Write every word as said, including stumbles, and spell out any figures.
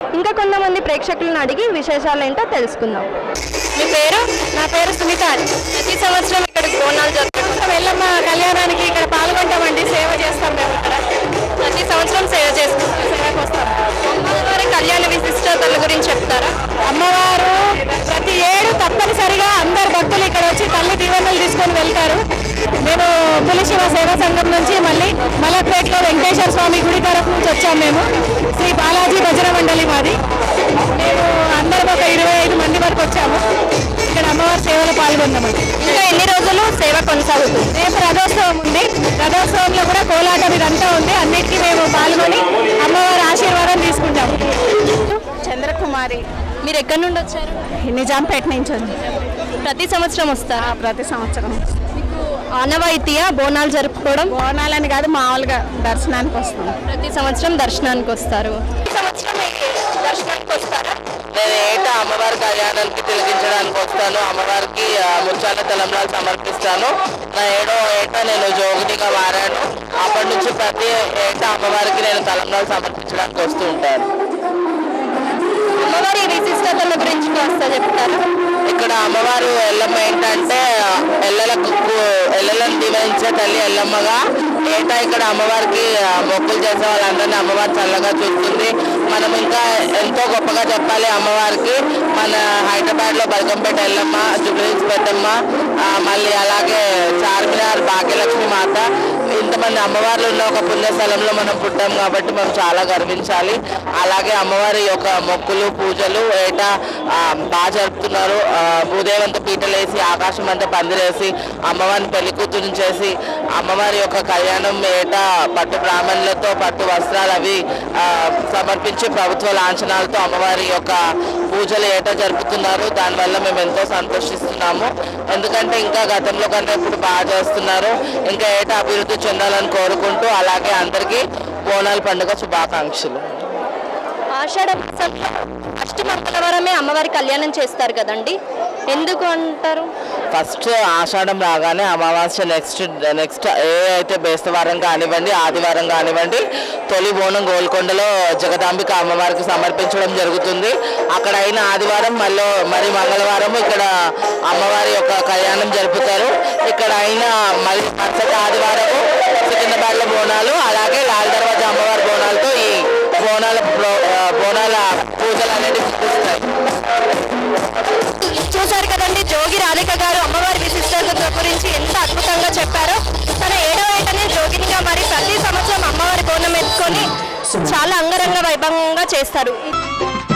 ఇంకా కొంతమంది ప్రేక్షకులను అడిగి విశేషాలు ఏంటో తెలుసుకుందాం. మీ పేరు? నా పేరు సునీత. ప్రతి సంవత్సరం ఇక్కడికి బోనాలు జరుపుకుంటాం. వెళ్ళమ్మ కళ్యాణానికి ఇక్కడ పాల్గొంటామండి, సేవ చేస్తాం మేము ఇక్కడ. ప్రతి సంవత్సరం సేవ చేసుకుంటాం, సేవకు వస్తాం. అమ్మవారి కళ్యాణ విశిష్టతల గురించి చెప్తారా? అమ్మవారు ప్రతి ఏడు తప్పనిసరిగా అందరు భక్తులు ఇక్కడ వచ్చి తల్లి దీవెనలు తీసుకొని వెళ్తారు. మేము పులిశివ సేవా సంఘం నుంచి మళ్ళీ మలక్పేటలో వెంకటేశ్వర స్వామి గుడి తరఫు నుంచి వచ్చాము. మేము శ్రీ బాలాజీ భజన మండలి మాది. మేము అందరం ఒక ఇరవై ఐదు మంది వరకు వచ్చాము. ఇక్కడ అమ్మవారి సేవలో పాల్గొన్నామండి. ఇంకా ఎన్ని రోజులు సేవ కొనసాగుతుంది? రేపు రథోత్సవం ఉంది. రథోత్సవంలో కూడా కోలాటం ఇదంతా ఉంది. అన్నిటికీ మేము పాల్గొని అమ్మవారి ఆశీర్వాదం తీసుకుంటాము. చంద్రకుమారి. మీరు ఎక్కడి నుండి వచ్చారు? నిజాంపేట నుంచి ఉంది. ప్రతి సంవత్సరం వస్తారా? ప్రతి సంవత్సరం ఆనవాయితీయా బోనాలు జరుపుకోవడం? బోనాలని కాదు, మామూలుగా దర్శనానికి వస్తాం. ప్రతి సంవత్సరం దర్శనానికి వస్తారు. సంవత్సరం దర్శనానికి వస్తారా? నేను ఏటా అమ్మవారి కళ్యాణానికి తిలకించడానికి వస్తాను. అమ్మవారికి ముత్యాల తలంబ్రాలు సమర్పిస్తాను. నా ఏడో ఏటా నేను జోగినిగా మారాను. అప్పటి నుంచి ప్రతి ఏటా అమ్మవారికి నేను తలంబ్రాలు సమర్పించడానికి వస్తూ ఉంటాను. అమ్మవారి విశిష్టతల గురించి కాస్త చెప్తారా? ఇక్కడ అమ్మవారు ఎల్లమ్మ ఏంటంటే ఎల్లలకు ఎల్లలను దీవించే తల్లి ఎల్లమ్మగా ఏటా ఇక్కడ అమ్మవారికి మొక్కులు చేసే వాళ్ళందరినీ అమ్మవారు చల్లగా చూస్తుంది. మనం ఇంకా ఎంతో గొప్పగా చెప్పాలి అమ్మవారికి. మన హైదరాబాద్లో బల్కంపేట ఎల్లమ్మ, జుబ్లీహిల్స్ పెద్దమ్మ, మళ్ళీ అలాగే చార్మినార్ భాగ్యలక్ష్మి మాత, ఇంతమంది అమ్మవార్లు ఉన్న ఒక పుణ్యస్థలంలో మనం పుట్టాం కాబట్టి మనం చాలా గర్వించాలి. అలాగే అమ్మవారి యొక్క మొక్కులు పూజలు ఏటా బాగా జరుపుతున్నారు. భూదేవంత పీటలేసి ఆకాశం అంతా పందిరేసి అమ్మవారిని పెళ్లి కూతురు చేసి అమ్మవారి యొక్క కళ్యాణం ఏటా పట్టు బ్రాహ్మణులతో పట్టు వస్త్రాలు అవి సమర్పించి ప్రభుత్వ లాంఛనాలతో అమ్మవారి యొక్క పూజలు ఏటా జరుపుతున్నారు. దానివల్ల మేము ఎంతో సంతోషిస్తున్నాము. ఎందుకంటే ఇంకా గతంలో కంటే ఇప్పుడు బాగా చేస్తున్నారు. ఇంకా ఏటా అభివృద్ధి చెందాలని కోరుకుంటూ అలాగే అందరికీ బోనాల పండుగ శుభాకాంక్షలు. ఆషాఢ మాసంలో అష్టమంగళవారమే అమ్మవారి కళ్యాణం చేస్తారు కదండి, ఎందుకు అంటారు? ఫస్ట్ ఆషాఢం రాగానే అమావాస్య నెక్స్ట్ నెక్స్ట్ ఏ అయితే బేస్తవారం కానివ్వండి ఆదివారం కానివ్వండి తొలి బోనం గోల్కొండలో జగదాంబిక అమ్మవారికి సమర్పించడం జరుగుతుంది. అక్కడ అయిన ఆదివారం మళ్ళీ మరి మంగళవారం ఇక్కడ అమ్మవారి యొక్క కళ్యాణం జరుపుతారు. ఇక్కడ అయిన మళ్ళీ మరుసటి ఆదివారము సికింద్రాబాద్లో బోనాలు, అలాగే లాల్ దర్వాజా అమ్మవారి బోనాలతో ఈ బోనాల బోనాల పూజలు అనేవి ముగిస్తాయి. చూశారు కదండి, జోగి రాధిక గారు అమ్మవారి విశిష్టత గురించి ఎంత అద్భుతంగా చెప్పారో. తన ఏడవ ఏటనే జోగినిగా మరి ప్రతి సంవత్సరం అమ్మవారి బోనం ఎత్తుకొని చాలా అంగరంగ వైభవంగా చేస్తారు.